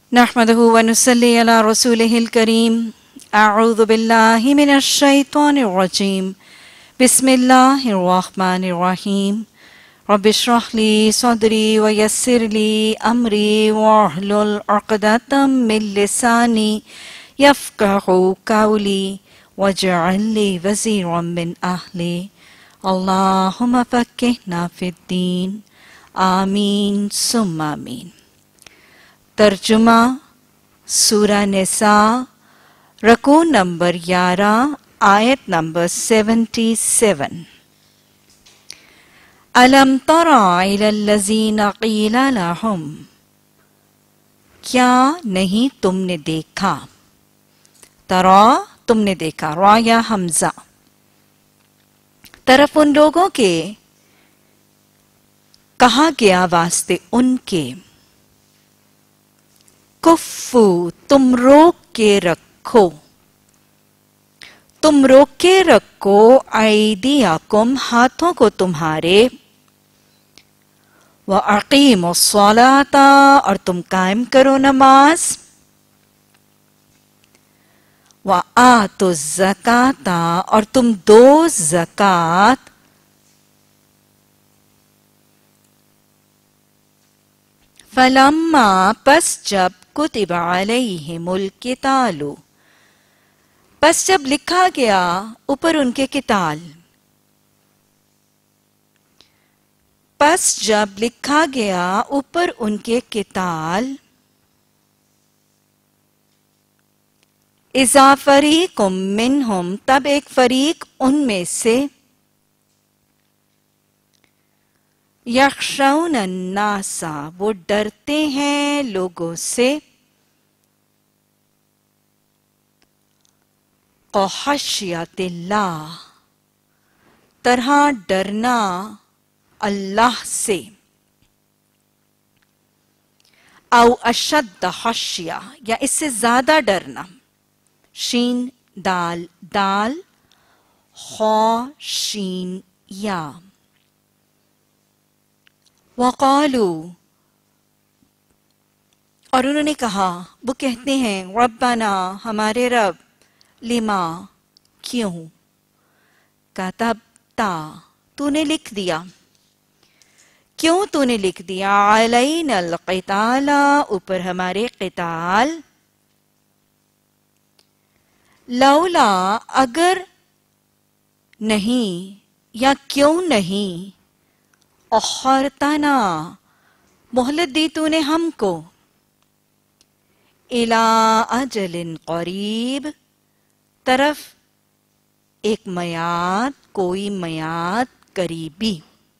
नहमदुहु व नुसल्ली अला रसूलिहिल करीम। अऊज़ु बिल्लाहि मिनश शैतानिर रजीम। बिस्मिल्लाहिर रहमानिर रहीम। रब्बिश्रह ली सदरी व यस्सिर ली अमरी वहलुल उक़दतम मिन लिसानी यफ़क़हू क़ौली वजअल ली वज़ीरम मिन अहली। अल्लाहुम्मा फ़क़्क़िहना फ़िद्दीन। आमीन सुम्मा आमीन। तर्जुमा सूरा निसा रकू नंबर 11 आयत नंबर 77। अलम तरा इलल्लज़ीना क़ीला लहुम, क्या नहीं तुमने देखा। तरा तुमने देखा, रा या हमजा, तरफ उन लोगों के कहा गया वास्ते उनके। कुफ्फू तुम रोक के रखो, तुम रोक के रखो। ऐदियाकुम हाथों को तुम्हारे। व अक़ीमुस्सलाता और तुम कायम करो नमाज। व आतुज़्ज़काता और तुम दो ज़कात। फलम्मा पस जब कुतिबा अलैहिमुल क़ितालु, पस जब लिखा गया ऊपर उनके क़िताल। पस जब लिखा गया ऊपर उनके क़िताल। इज़ा फ़रीक़ुम मिनहुम, तब एक फरीक उनमें से। यख़शौना अन्नासा, वो डरते हैं लोगों से। ख़श्यतिल्लाह, तरह डरना अल्लाह से। औ अशद्द ख़श्या, या इससे ज्यादा डरना। शीन दाल दाल, खौ शीन या। वक़ालू, और उन्होंने कहा, वो कहते हैं, रब्बना हमारे रब, लिमा क्यों, कतबता तूने लिख दिया, क्यों तूने लिख दिया, अलैनल क़िताला ऊपर हमारे क़िताल। लौला अगर नहीं, या क्यों नहीं, अख़रतना मोहलत दी तूने हमको। इला अजलिन क़रीब, तरफ एक मयाद, कोई मयाद करीबी।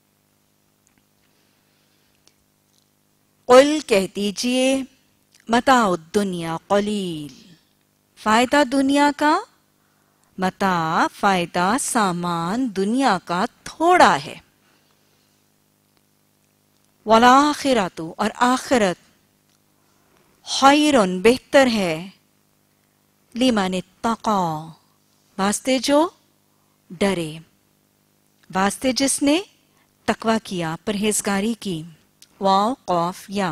क़ुल कह दीजिए, मताउ दुनिया क़लील, फायदा दुनिया का, मता फायदा सामान दुनिया का थोड़ा है। वल आखिरतु और आखिरत, खैरुन बेहतर है, लिमन इत्तक़ा वास्ते जो डरे, वास्ते जिसने तकवा किया, परहेजगारी की। वाव क़ाफ या।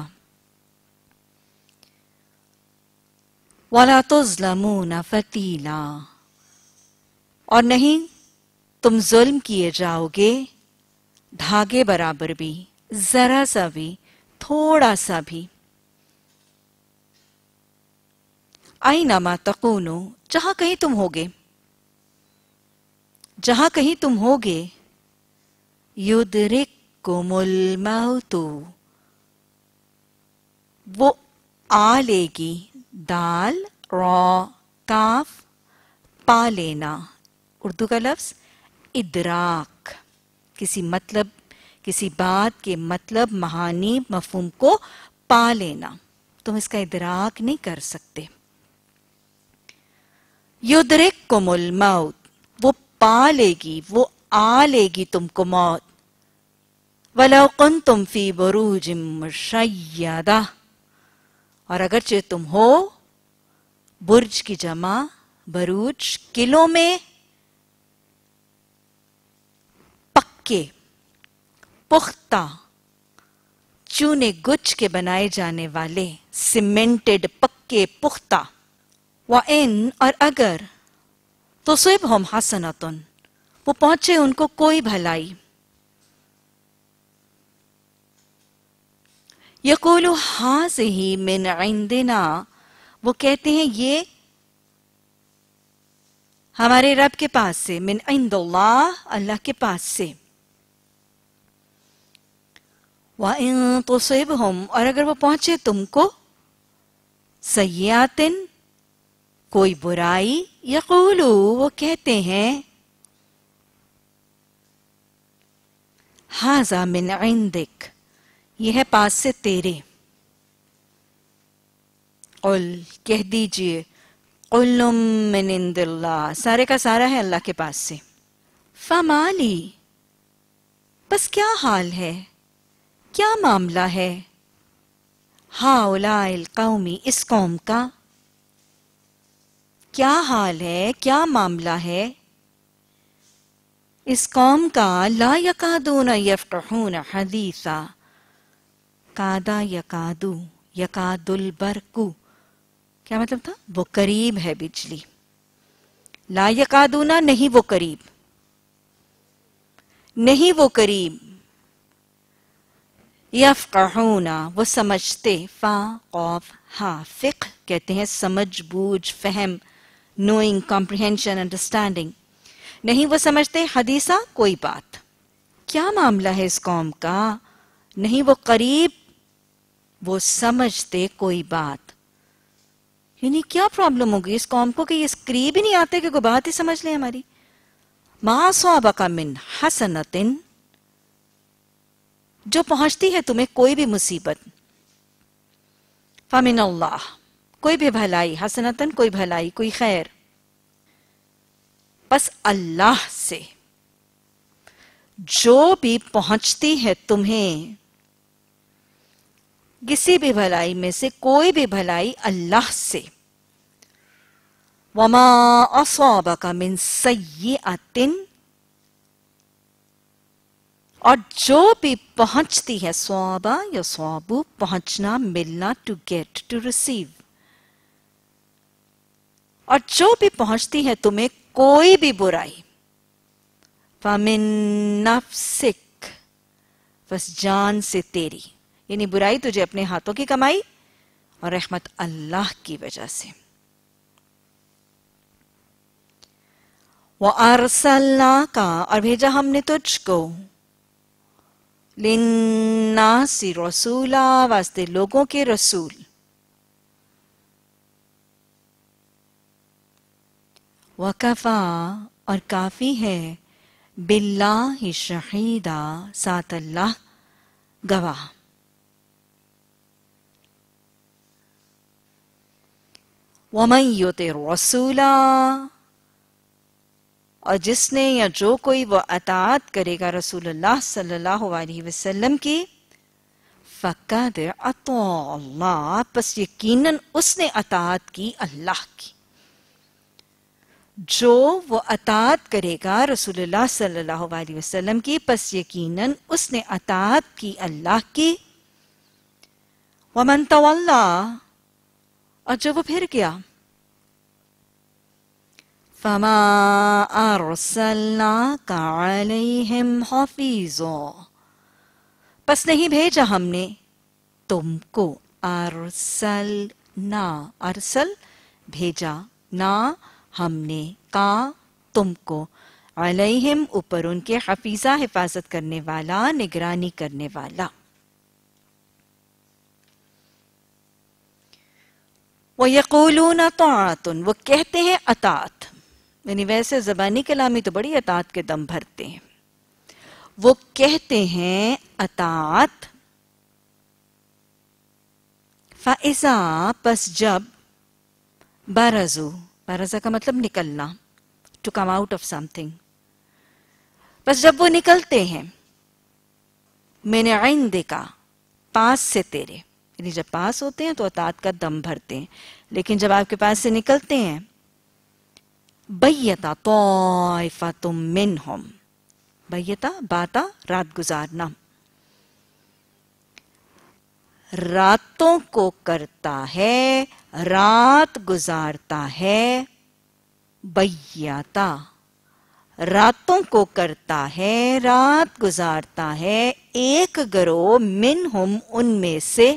वला तुज़्लमूना फ़तीला, और नहीं तुम जुल्म किए जाओगे धागे बराबर भी, जरा सा भी, थोड़ा सा भी। ऐनमा तकूनु, जहां कहीं तुम होगे, जहां कहीं तुम होगे। युदरिकुमुल मौतु, वो आ लेगी, दाल रा काफ, पा लेना। उर्दू का लफ्ज इदराक, किसी मतलब, किसी बात के मतलब, महानी, मफहूम को पा लेना। तुम इसका इदराक नहीं कर सकते। युदरिकुमुल मौत, वो पा लेगी, वो आ लेगी तुमको मौत। वलौ कुन्तुम फी बुरूजिम मुशय्यदा, और अगरचे तुम हो, बुर्ज की जमा बरूज, किलों में, पक्के, पुख्ता, चूने गुच के बनाए जाने वाले, सीमेंटेड, पक्के, पुख्ता। व इन, और अगर, तो सुबहुम हसनतुन, वो पहुंचे उनको कोई भलाई। यक़ूलु हाज़िही मिन इंदिना, वो कहते हैं ये हमारे रब के पास से, मिन इंदुल्लाह, अल्लाह के पास से। व इन तुसिबहुम, और अगर वो पहुंचे तुमको, सय्यातिन, कोई बुराई, यक़ूलु, वो कहते हैं, हाज़ा मिन इंदिक, ये है पास से तेरे। कुल, कह दीजिए, कुल्लुम मिन इंदिल्लाह, सारे का सारा है अल्लाह के पास से। फमाली, बस क्या हाल है, क्या मामला है, हाउलाइल कौमी, इस कौम का क्या हाल है, क्या मामला है इस कौम का। ला यकादून यफ्क़हून हदीसा, कादा यकादू, यकादुल बरकू, क्या मतलब था, वो करीब है बिजली। ला यकादूना, नहीं वो करीब, नहीं वो करीब। यफ्क़हूना, वो समझते, फा क़ाफ हा, फ़िक़्ह कहते हैं समझ बूझ, फहम, नोइंग, कॉम्प्रिहेंशन, अंडरस्टैंडिंग। नहीं वो समझते, हदीसा, कोई बात। क्या मामला है इस कौम का, नहीं वो करीब, वो समझते कोई बात। यानी क्या प्रॉब्लम होगी इस कौम को कि ये करीब ही नहीं आते कि कोई बात ही समझ ले हमारी। मा असाबका मिन हसनतिन, जो पहुंचती है तुम्हें कोई भी मुसीबत, फमिन अल्लाह, कोई भी भलाई, हसनतन, कोई भलाई, कोई खैर, बस अल्लाह से। जो भी पहुंचती है तुम्हें किसी भी भलाई में से, कोई भी भलाई अल्लाह से। वमा असाबका मिन सय्यअतिन, और जो भी पहुंचती है, स्वाबा या स्वाबु, पहुंचना, मिलना, टू गेट, टू रिसीव, और जो भी पहुंचती है तुम्हें कोई भी बुराई, फमिन नफ्सिक, बस जान से तेरी, यानी बुराई तुझे अपने हाथों की कमाई और रहमत अल्लाह की वजह से। वो अरसलना का, और भेजा हमने तुझको, लिन्नासी रसूला, वास्ते लोगों के रसूल। वकफा, और काफी है, बिल्लाहि शहीदा, साथ अल्लाह गवाह। वमन युति रसूला, और जिसने या जो कोई वो अताअत करेगा रसूलुल्लाह सल्लल्लाहु अलैहि वसल्लम की, फ़क़द अता अल्लाह, बस यकीनन उसने अताअत की अल्लाह की। जो वो अताअत करेगा रसूलुल्लाह सल्लल्लाहु अलैहि वसल्लम की, बस यकीनन उसने अताअत की अल्लाह की। वमन तवल्ला, और जो वो फिर गया, फमा अरसलनाका अलैहिम हफीज़ा, बस नहीं भेजा हमने तुमको, अरसलना, अरसल भेजा, ना हमने, का तुमको, अलैहिम ऊपर उनके, हफीज़ा हिफाजत करने वाला, निगरानी करने वाला। वो यक़ूलून ताअतुन, वो कहते हैं अताअत, यानी वैसे ज़बानी कलामी तो बड़ी अताअत के दम भरते हैं। वो कहते हैं अताअत, फ़इज़ा, बस जब, बरज़ू, बरज़ा का मतलब निकलना, to come out of something, बस जब वो निकलते हैं, मिन इंदिका, पास से तेरे, यानी जब पास होते हैं तो अताअत का दम भरते हैं, लेकिन जब आपके पास से निकलते हैं, बैयता ताइफतुम मिनहुम, बैयता, बाता, रात गुजारना, راتوں کو کرتا ہے، رات گزارتا ہے، بیاتا راتوں کو کرتا ہے، رات گزارتا ہے، ایک گروہ منہم ان میں سے،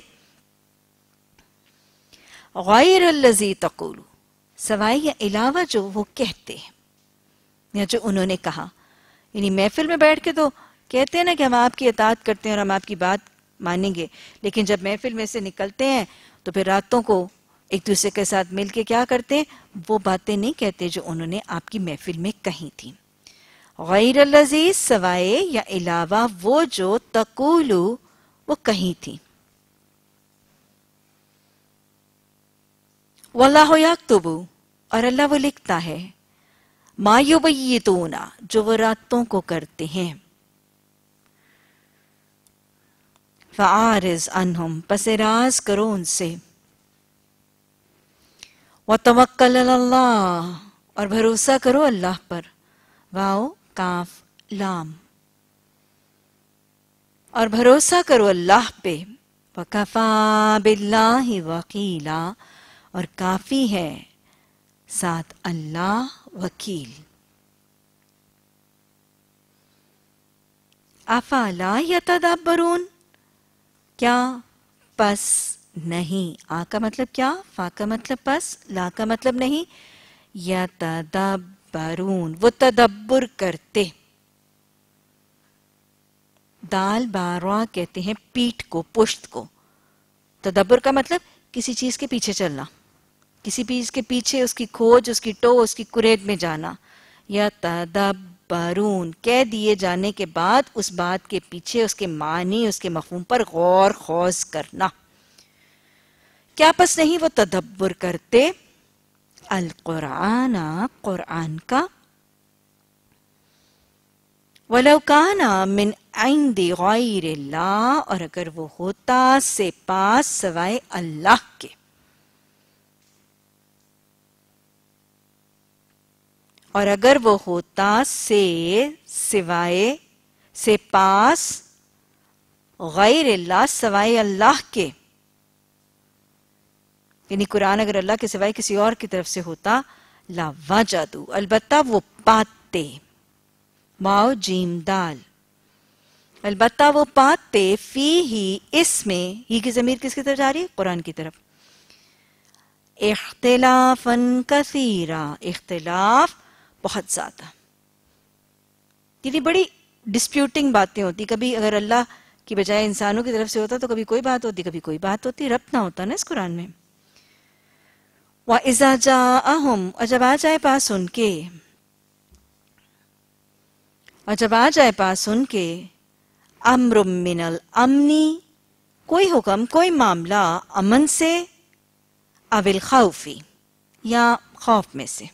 غیر الذی تقول سوائے یا علاوہ جو وہ کہتے ہیں یا جو انہوں نے کہا. یعنی محفل میں بیٹھ کے تو کہتے ہیں نا کہ ہم آپ کی اطاعت کرتے ہیں اور ہم آپ کی بات مانیں گے، لیکن جب محفل میں سے نکلتے ہیں تو پھر راتوں کو ایک دوسرے کے ساتھ مل کے کیا کرتے ہیں؟ وہ باتیں نہیں کہتے جو انہوں نے آپ کی محفل میں کہی تھی. غیر الذی سوائے یا علاوہ وہ جو تقولو وہ کہی تھی. واللہ یکتب اور اللہ وہ لکھتا ہے، ما یبیتون جو وہ راتوں کو کرتے ہیں. فَأَعْرِضْ عَنْهُمْ پس اعراض کرو ان سے. وَتَوَکَّلْ عَلَى اللَّهِ اور بھروسہ کرو اللہ پر. واو کاف لام اور بھروسہ کرو اللہ پہ. وَكَفَى بِاللَّهِ وَكِيلًا اور کافی ہے ساتھ اللہ وکیل. افلا یتدبرون کیا پس نہیں. آ کا مطلب کیا، فا کا مطلب پس، لا کا مطلب نہیں. یتدبرون وہ تدبر کرتے. دال باروا کہتے ہیں پیٹھ کو، پشت کو. تدبر کا مطلب کسی چیز کے پیچھے چلنا، کسی چیز کے پیچھے اس کی کھوج، اس کی ٹو، اس کی کرید میں جانا. یتدبرون کہہ دیے جانے کے بعد اس بات کے پیچھے، اس کے معنی، اس کے مفہوم پر غور خوض کرنا. کیا پس نہیں وہ تدبر کرتے القرآن قرآن کا. وَلَوْ كَانَ مِنْ عِنْدِ غَيْرِ اللَّهِ اور اگر وہ ہوتا سے پاس سوائے اللہ کے. اور اگر وہ ہوتا سے سوائے سے پاس غیر اللہ سوائے اللہ کے، یعنی قرآن اگر اللہ کے سوائے کسی اور کی طرف سے ہوتا، لا وجدو البتہ وہ پاتے. واو جیم دال البتہ وہ پاتے فی ہی اس میں، ہی کی ضمیر کس کی طرف جا رہی ہے؟ قرآن کی طرف. اختلافاً کثیرا اختلاف بہت زیادہ. یعنی بڑی ڈسپیوٹنگ باتیں ہوتی. کبھی اگر اللہ کی بجائے انسانوں کی طرف سے ہوتا تو کبھی کوئی بات ہوتی، کبھی کوئی بات ہوتی. ربط نہ ہوتا نا اس قرآن میں. وَإِذَا جَاءَهُمْ اور جب آ جائے پاس ان کے، اور جب آ جائے پاس ان کے، امر من الامنی کوئی حکم، کوئی معاملہ امن سے، او الخوفی یا خوف میں سے.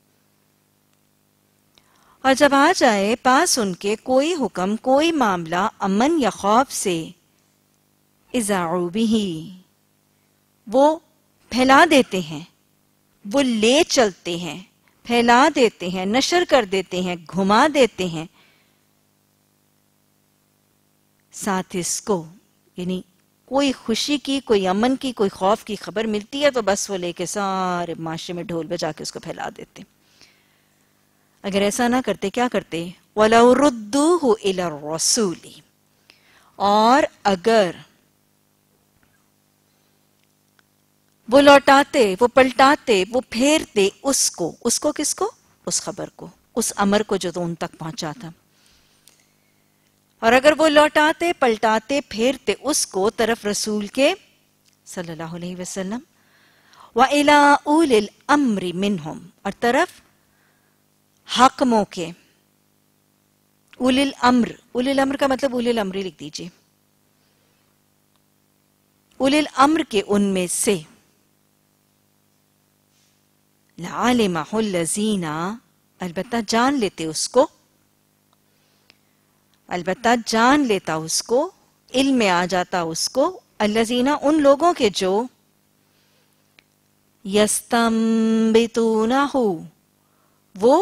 اور جب آ جائے پاس ان کے کوئی حکم، کوئی معاملہ امن یا خوف سے، اذاعوا بہ وہ پھیلا دیتے ہیں، وہ لے چلتے ہیں، پھیلا دیتے ہیں، نشر کر دیتے ہیں، گھما دیتے ہیں. ساتھ اس کو، یعنی کوئی خوشی کی، کوئی امن کی، کوئی خوف کی خبر ملتی ہے تو بس وہ لے کے سارے معاشرے میں ڈھول بجا کے اس کو پھیلا دیتے. اگر ایسا نہ کرتے کیا کرتے؟ وَلَوْ رُدُّوهُ إِلَى الرَّسُولِ اور اگر وہ لوٹاتے، وہ پلٹاتے، وہ پھیرتے اس کو کس کو؟ اس خبر کو، اس امر کو جو تو ان تک پہنچا تھا. اور اگر وہ لوٹاتے، پلٹاتے، پھیرتے اس کو طرف رسول کے صلی اللہ علیہ وسلم. وَإِلَىٰ أُولِي الْأَمْرِ مِنْهُمْ اور طرف حاکموں کے. اولی الامر، اولی الامر کا مطلب اولی الامر لکھ دیجئے. اولی الامر کے ان میں سے. لَعَلِمَهُ الَّذِينَ البتہ جان لیتے اس کو، البتہ جان لیتا اس کو، علم میں آ جاتا اس کو، الذین ان لوگوں کے جو یستنبطونہ وہ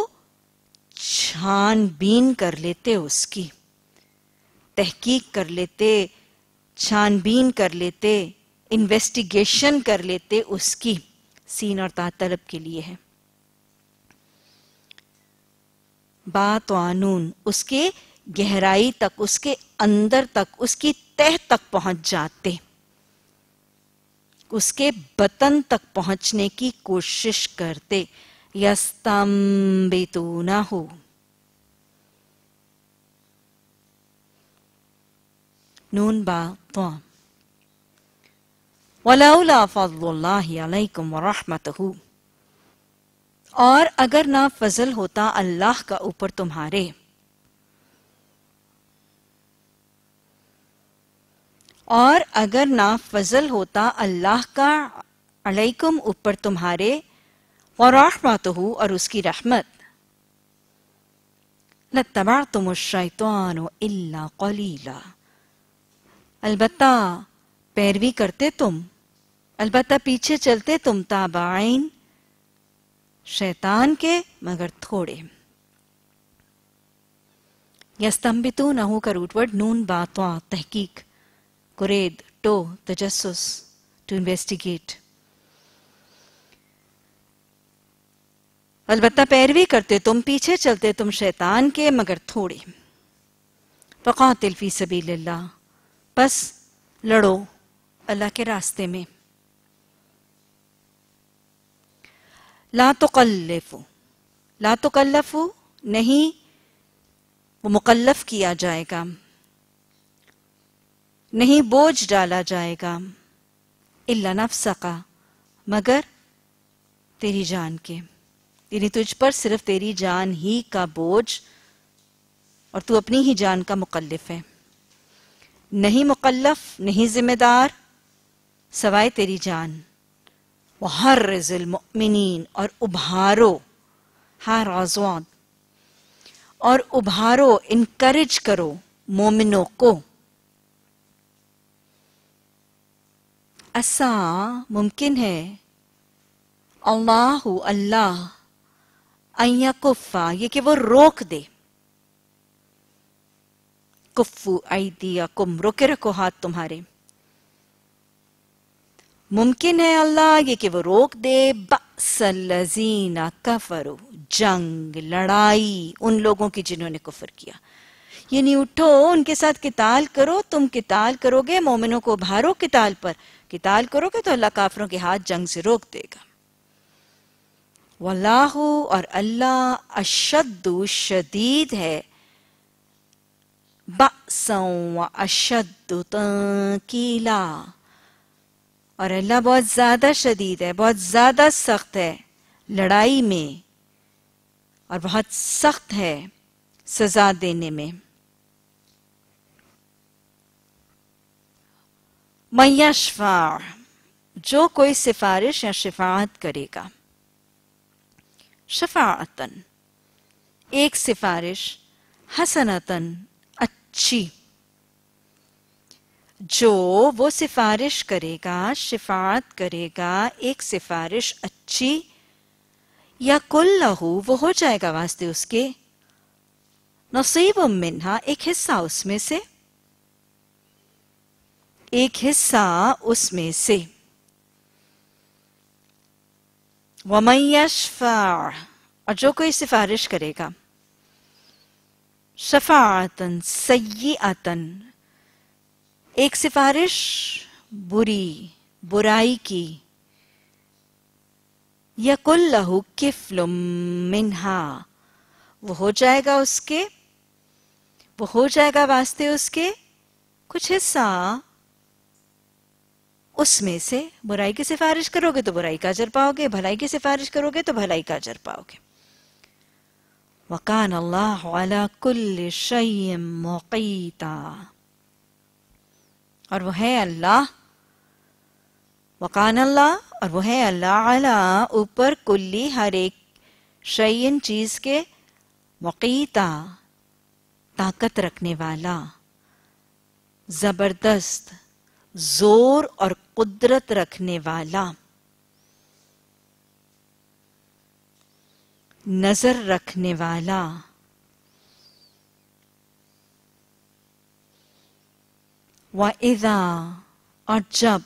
چھان بین کر لیتے، اس کی تحقیق کر لیتے، چھان بین کر لیتے، انویسٹیگیشن کر لیتے اس کی، سین اور تا طلب کے لیے ہے. باتوانون، اس کے گہرائی تک، اس کے اندر تک، اس کی تہ تک پہنچ جاتے، اس کے بطن تک پہنچنے کی کوشش کرتے. یستنبتونہ، نون با طا. ولولا فضل اللہ علیکم ورحمتہ، اور اگر نہ فضل ہوتا اللہ کا اوپر تمہارے، اور اگر نہ فضل ہوتا اللہ کا علیکم اوپر تمہارے، ورحمتہ، اور اس کی رحمت، لَاتَّبَعْتُمُ الشَّيْطَانَ إِلَّا قَلِيلًا، البتہ پیروی کرتے تم، البتہ پیچھے چلتے تم، تابعین، شیطان کے، مگر تھوڑے. یستنبتونہ کا روٹ ورڈ نون با طا، تحقیق، قرید، ٹو، تجسس، ٹو انویسٹیگیٹ. البتہ پیروی کرتے تم، پیچھے چلتے تم شیطان کے، مگر تھوڑے. فقاتل فی سبیل اللہ، بس لڑو اللہ کے راستے میں. لا تکلفو، لا تکلفو، نہیں وہ مکلف کیا جائے گا، نہیں بوجھ ڈالا جائے گا، الا نفسک، مگر تیری جان کے، یعنی تجھ پر صرف تیری جان ہی کا بوجھ، اور تو اپنی ہی جان کا مکلف ہے. نہیں مکلف، نہیں ذمہ دار سوائے تیری جان. وحرز المؤمنین، اور ابھارو، حرازوان، اور ابھارو، انکریج کرو مومنوں کو. ایسا ممکن ہے، اللہ، اللہ، ان یکفا، یہ کہ وہ روک دے. کفو ایدیکم، روکے رکھو ہاتھ تمہارے. ممکن ہے اللہ یہ کہ وہ روک دے بأس الذین کفروا، جنگ، لڑائی ان لوگوں کی جنہوں نے کفر کیا. یعنی اٹھو ان کے ساتھ قتال کرو، تم قتال کرو گے، مومنوں کو ابھارو قتال پر، قتال کرو گے تو اللہ کافروں کے ہاتھ جنگ سے روک دے گا. واللہ، اور اللہ، اشد، شدید ہے، بأسا و اشد تنکیلا، اور اللہ بہت زیادہ شدید ہے، بہت زیادہ سخت ہے لڑائی میں، اور بہت سخت ہے سزا دینے میں. من یشفع، جو کوئی سفارش یا شفاعت کرے گا. شفاعتن، ایک سفارش، حسنتن، اچھی. جو وہ سفارش کرے گا، شفاعت کرے گا، ایک سفارش اچھی، یا کلہ، وہ ہو جائے گا واسطے اس کے، نصیب منہا، ایک حصہ اس میں سے، ایک حصہ اس میں سے. وَمَن یشفع، اور جو کوئی سفارش کرے گا، شفاعتن سیئتن، ایک سفارش بری، برائی کی، یکن لہ کفل منہا، وہ ہو جائے گا اس کے، وہ ہو جائے گا واسطے اس کے کچھ حصہ اس میں سے. برائی کی سفارش کرو گے تو برائی کا اجر پاؤ گے، بھلائی کی سفارش کرو گے تو بھلائی کا اجر پاؤ گے. وَقَانَ اللَّهُ عَلَى كُلِّ شَيْءٍ مُقِيتًا، اور وہ ہے اللہ، وَقَانَ اللہ، اور وہ ہے اللہ، عَلَى، اوپر، کلی، ہر ایک، شیئن، چیز کے، مقیتا، طاقت رکھنے والا، زبردست، زور اور قدرت رکھنے والا، نظر رکھنے والا. وَإِذَا اور جب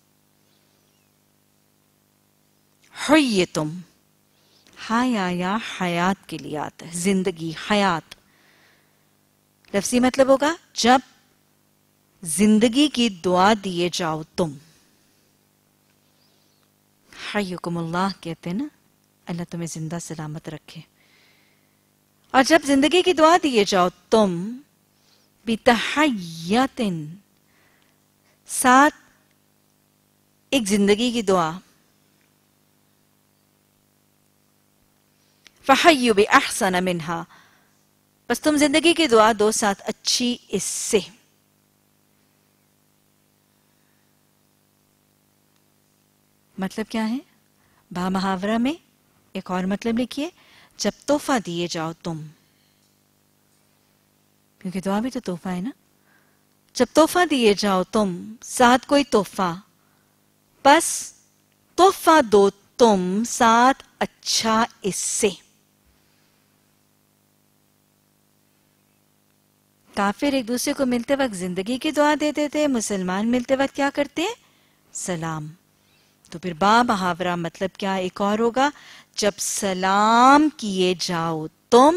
حیتم حیا یا حیات کے لیے آتا ہے زندگی حیات لفظی مطلب ہوگا جب زندگی کی دعا دیے جاؤ تم حیکم اللہ کہتے ہیں نا اللہ تمہیں زندہ سلامت رکھے اور جب زندگی کی دعا دیے جاؤ تم بتحیت ساتھ ایک زندگی کی دعا فَحَيُّ بِأَحْسَنَ مِنْهَا بس تم زندگی کی دعا دو ساتھ اچھی اس سے مطلب کیا ہے با محاورہ میں ایک اور مطلب لکھیے جب تحفہ دیے جاؤ تم کیونکہ دعا بھی تو تحفہ ہے نا جب تحفہ دیے جاؤ تم ساتھ کوئی تحفہ بس تحفہ دو تم ساتھ اچھا اس سے کافر ایک دوسرے کو ملتے وقت زندگی کی دعا دیتے تھے مسلمان ملتے وقت کیا کرتے ہیں سلام تو پھر با محاورہ مطلب کیا ایک اور ہوگا جب سلام کیے جاؤ تم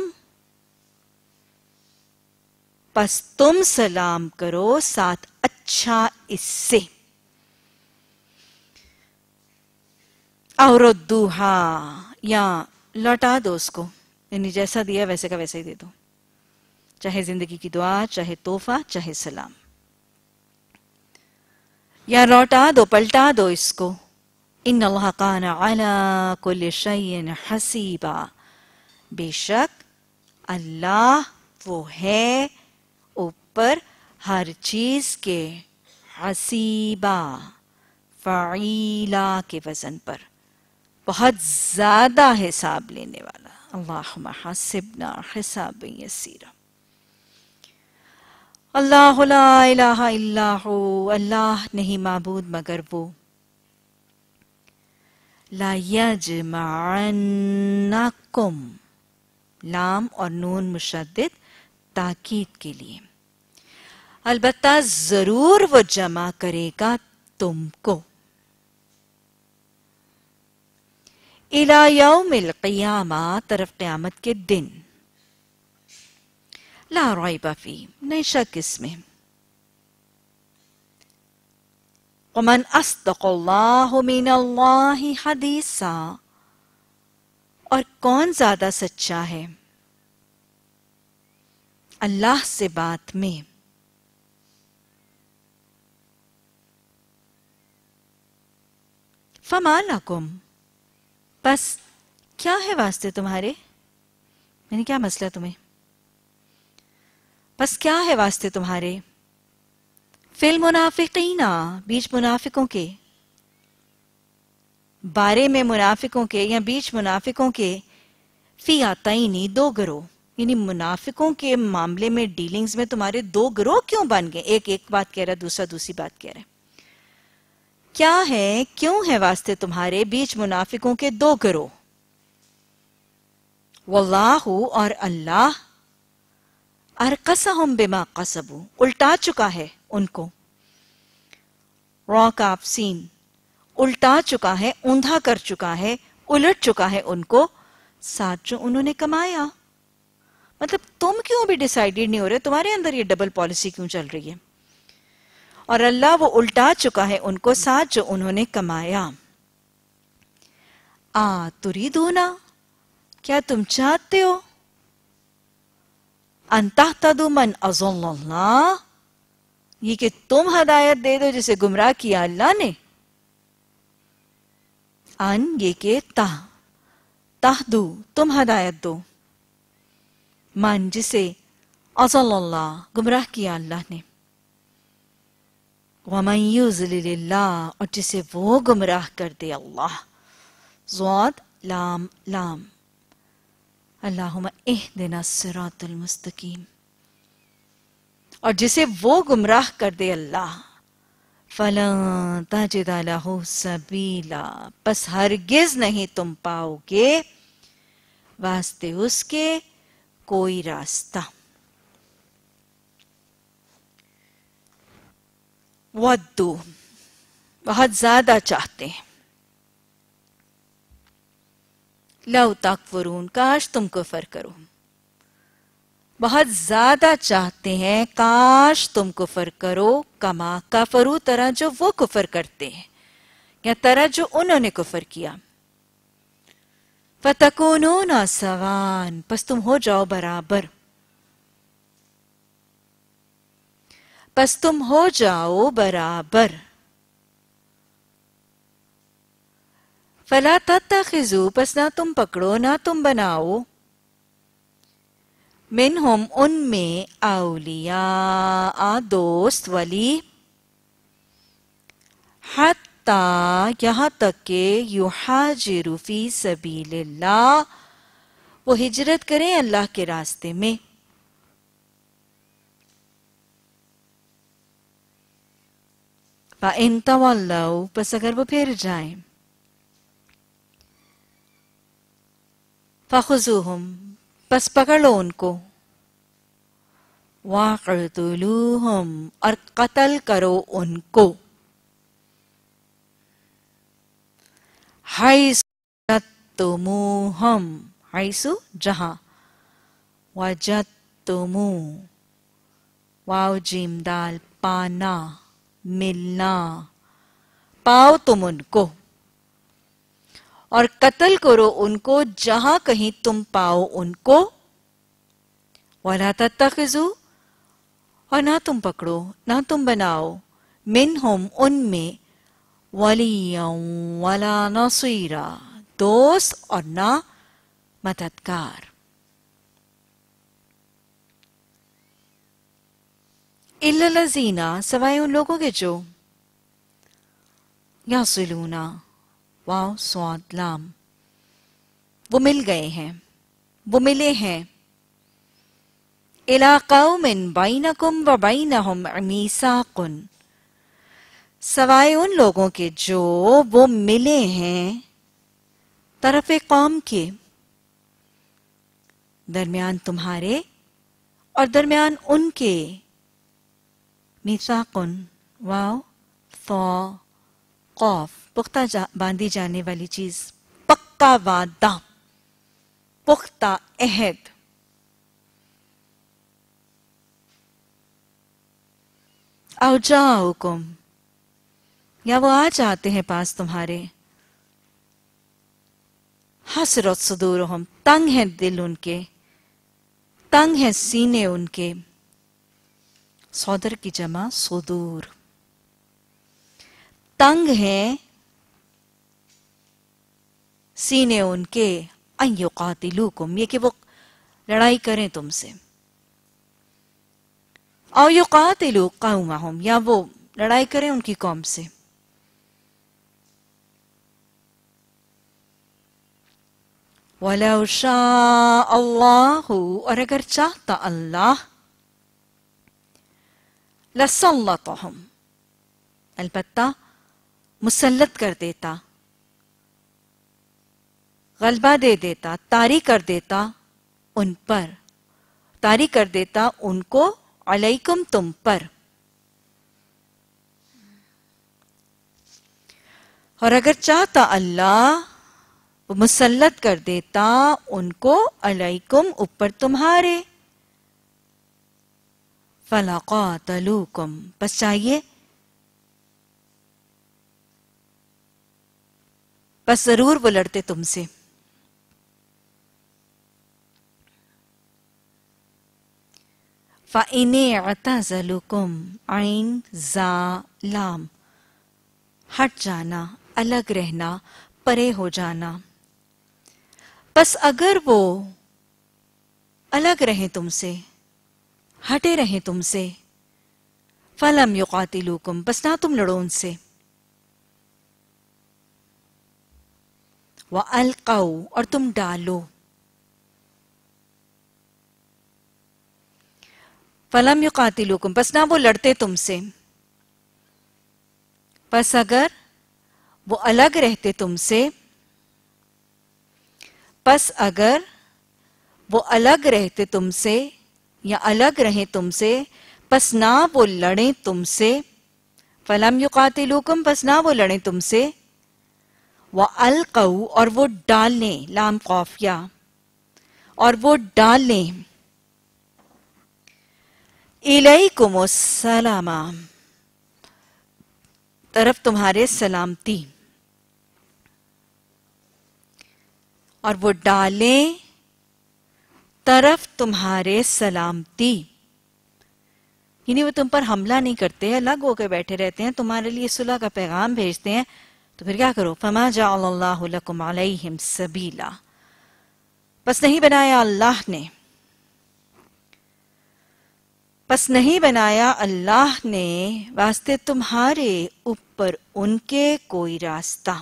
پس تم سلام کرو ساتھ اچھا اس سے اور ردوہا یا لوٹا دو اس کو یعنی جیسا دیا ویسے کا ویسے ہی دے دو چاہے زندگی کی دعا چاہے تحفہ چاہے سلام یا لوٹا دو پلٹا دو اس کو ان اللہ کان علی کل شیء حسیبا بے شک اللہ وہ ہے اوپر ہر چیز کے حسیبا فعیلا کے وزن پر بہت زیادہ حساب لینے والا اللہم حسبنا حسابا یسیرا اللہ لا الہ الا ہو اللہ نہیں معبود مگر وہ لا یجمعنکم لام اور نون مشدد تاکید کے لیے البتہ ضرور وہ جمع کرے گا تم کو الی یوم القیامہ طرف قیامت کے دن لا ریب فی نہیں شک اس میں ومن اصدق اللہ من اللہ حدیثا اور کون زیادہ سچا ہے اللہ سے بات میں فما لکم بس کیا ہے واسطے تمہارے یعنی کیا مسئلہ تمہیں بس کیا ہے واسطے تمہارے فی المنافقین بیچ منافقوں کے بارے میں منافقوں کے یا بیچ منافقوں کے فی آتینی دو گروہ یعنی منافقوں کے معاملے میں ڈیلنگز میں تمہارے دو گروہ کیوں بن گئے ایک بات کہہ رہا دوسرا دوسری بات کہہ رہا کیا ہے کیوں ہے واسطے تمہارے بیچ منافقوں کے دو گروہ واللہ اور اللہ ارقصہم بما قصبوا الٹا چکا ہے ان کو را کاف سین الٹا چکا ہے اوندھا کر چکا ہے الٹ چکا ہے ان کو ساتھ جو انہوں نے کمایا مطلب تم کیوں بھی ڈیسائیڈڈ نہیں ہو رہے تمہارے اندر یہ ڈبل پالیسی کیوں چل رہی ہے اور اللہ وہ الٹا چکا ہے ان کو ساتھ جو انہوں نے کمایا تریدونا کیا تم چاہتے ہو ان تہتدوا من اضل اللہ یہ کہ تم ہدایت دے دو جسے گمراہ کیا اللہ نے ان یہ کہ تہدو تم ہدایت دو من جسے اضل اللہ گمراہ کیا اللہ نے ومن یضلل اللہ اور جسے وہ گمراہ کر دے اللہ ضاد لام لام اللہم اہدنا الصراط المستقیم اور جسے وہ گمراہ کر دے اللہ فَلَن تَجِدَ لَهُ سَبِيلًا پس ہرگز نہیں تم پاؤ گے واسطے اس کے کوئی راستہ ودو بہت زیادہ چاہتے ہیں، لو تکفرون کاش تم کفر کرو، بہت زیادہ چاہتے ہیں کاش تم کفر کرو، کما کفرو طرح جو وہ کفر کرتے ہیں یا طرح جو انہوں نے کفر کیا، فتکونون سوان پس تم ہو جاؤ برابر، پس تم ہو جاؤ برابر، فلا تتخذوا پس نہ تم پکڑو نہ تم بناؤ، منہم ان میں اولیاء دوست ولی، حتی یہاں تک کہ یحاجروا فی سبیل اللہ وہ ہجرت کریں اللہ کے راستے میں، فَإِن تَوَلَّوْا پس اگر وہ پھر جائیں، فَخُذُوهُمْ پس پکڑ لو ان کو، وَاقْتُلُوهُمْ اور قتل کرو ان کو، حَيْثُ وَجَدتُّمُوهُمْ حَيْثُ جہاں، وَجَدتُّمُو واو جیم دال پانا ملنا، پاؤ تم ان کو، اور قتل کرو ان کو جہاں کہیں تم پاؤ ان کو، وَلَا تَتَّخِذُوا اور نہ تم پکڑو نہ تم بناؤ، منہم ان میں وَلِيًّا وَلَا نَصِيرًا دوست اور نہ مددگار، إِلَّا الَّذِينَ سوائے ان لوگوں کے جو يَصِلُونَ واو صاد لام وہ مل گئے ہیں وہ ملے ہیں، إِلَىٰ قَوْمٍ بَيْنَكُمْ وَبَيْنَهُمْ مِيثَاقٌ سوائے ان لوگوں کے جو وہ ملے ہیں طرف قوم کے، درمیان تمہارے اور درمیان ان کے، میثاقن واو ثا قاف پختہ باندھی جانے والی چیز، پکا وعدہ، پختہ عہد، او جاؤکم یا وہ آ جاتے ہیں پاس تمہارے، حسرت صدورہم تنگ ہیں دل ان کے، تنگ ہیں سینے ان کے، صدر کی جمع صدور، تنگ ہیں سینے ان کے، ان یقاتلوکم یہ کہ وہ لڑائی کریں تم سے، او یقاتلو قومہم یا وہ لڑائی کریں ان کی قوم سے، وَلَوْ شَاءَ اللَّهُ اور اگر چاہتا اللہ، لَسَلَّطَهُمْ البتہ مسلط کر دیتا، غلبہ دے دیتا، طاری کر دیتا ان پر، طاری کر دیتا ان کو، علیکم تم پر، اور اگر چاہتا اللہ وہ مسلط کر دیتا ان کو، علیکم اوپر تمہارے، فَلَقَاتَلُوكُمْ بس چاہیے بس ضرور وہ لڑتے تم سے، فَإِنِ اعْتَزَلُوكُمْ عین زا لام ہٹ جانا، الگ رہنا، پرے ہو جانا، بس اگر وہ الگ رہیں تم سے، ہٹے رہیں تم سے، فَلَمْ يُقَاتِلُوكُمْ بس نہ تم لڑو ان سے، وَأَلْقَوْا اور تم ڈالو، فَلَمْ يُقَاتِلُوكُمْ بس نہ وہ لڑتے تم سے، بس اگر وہ الگ رہتے تم سے، پس اگر وہ الگ رہتے تم سے یا الگ رہیں تم سے، پس نہ وہ لڑیں تم سے، فلم یقاتلوکم پس نہ وہ لڑیں تم سے وَأَلْقَوْا اور وہ ڈال لیں لام قافیہ اور وہ ڈال لیں الیکم السلام طرف تمہارے سلامتی اور وہ ڈالیں طرف تمہارے سلامتی یعنی وہ تم پر حملہ نہیں کرتے الگ ہو کے بیٹھے رہتے ہیں تمہارے لیے صلح کا پیغام بھیجتے ہیں تو پھر کیا کرو فما جعل اللہ لکم علیہم سبیلا پس نہیں بنایا اللہ نے واسطے تمہارے اوپر ان کے کوئی راستہ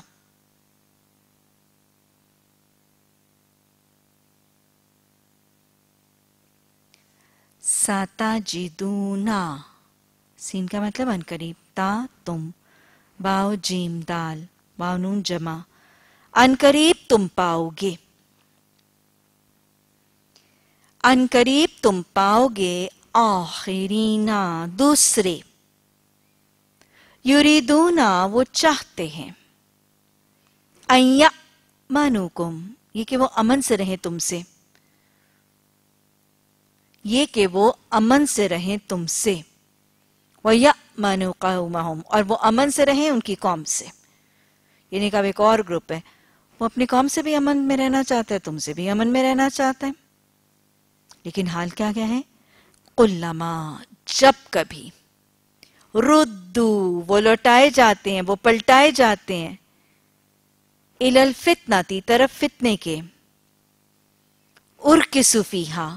ساتا جدونا سین کا مطلب ان قریب تا تم باؤ جیم دال باؤ نون جمع ان قریب تم پاؤ گے ان قریب تم پاؤ گے آخرینا دوسرے یریدونا وہ چاہتے ہیں ان یأمنوکم یہ کہ وہ امن سے رہیں تم سے تم سے وَيَأْمَنُوا قَوْمَهُمْ اور وہ امن سے رہیں ان کی قوم سے یعنی کہ اب ایک اور گروپ ہے وہ اپنی قوم سے بھی امن میں رہنا چاہتا ہے تم سے بھی امن میں رہنا چاہتا ہے لیکن حال کیا ہے قُلَّمَا جب کبھی ردو وہ لوٹائے جاتے ہیں وہ پلٹائے جاتے ہیں اِلَى الْفِتْنَةِ طرف فتنے کے اُرْكِسُوا فِيهَا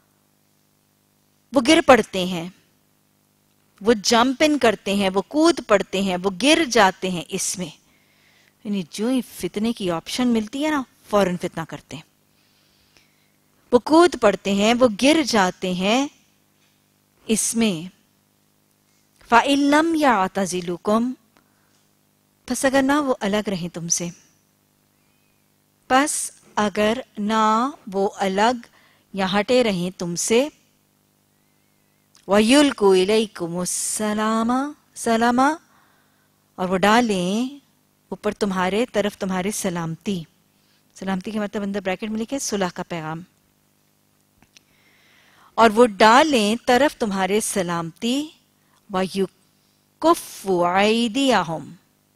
وہ گر پڑتے ہیں وہ جمپ ان کرتے ہیں وہ کود پڑتے ہیں وہ گر جاتے ہیں اس میں یعنی جو ہی فتنے کی آپشن ملتی ہے نا فوراً فتنہ کرتے ہیں وہ کود پڑتے ہیں وہ گر جاتے ہیں اس میں فَإِن لَمْ يَعْتَزِلُكُمْ پس اگر نہ وہ الگ رہیں تم سے پس اگر نہ وہ الگ یا ہٹے رہیں تم سے وَيُلْقُوا إِلَيْكُمُ السَّلَامَ اور وہ ڈالیں اوپر تمہارے طرف تمہارے سلامتی کے مطلب اندر بریکٹ میں لکھے صلح کا پیغام اور وہ ڈالیں طرف تمہارے سلامتی وَيُكُفُّوا أَيْدِيَهُمْ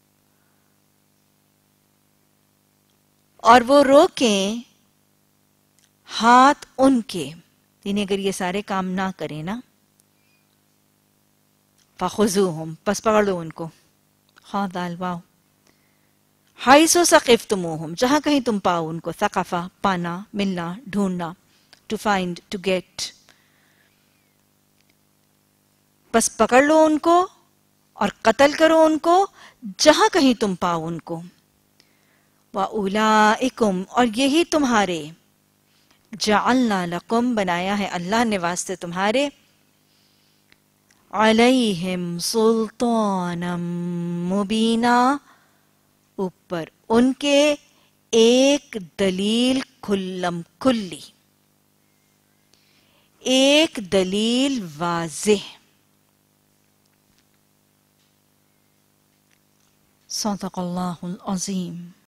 اور وہ روکیں ہاتھ ان کے یعنی اگر یہ سارے کام نہ کریں نا فَخُذُوهُمْ پس پکڑ لو ان کو خواہ دال واو حَيْثُ ثَقِفْتُمُوهُمْ جہاں کہیں تم پاؤ ان کو ثقافہ پانا ملنا ڈھونڈنا to find to get پس پکڑ لو ان کو اور قتل کرو ان کو جہاں کہیں تم پاؤ ان کو وَأُولَئِكُمْ اور یہی تمہارے جَعَلْنَا لَكُمْ بنایا ہے اللہ نے واسطے تمہارے علیہم سلطانا مبینہ اوپر ان کے ایک دلیل کھلم کھلی ایک دلیل واضح صدق اللہ العظیم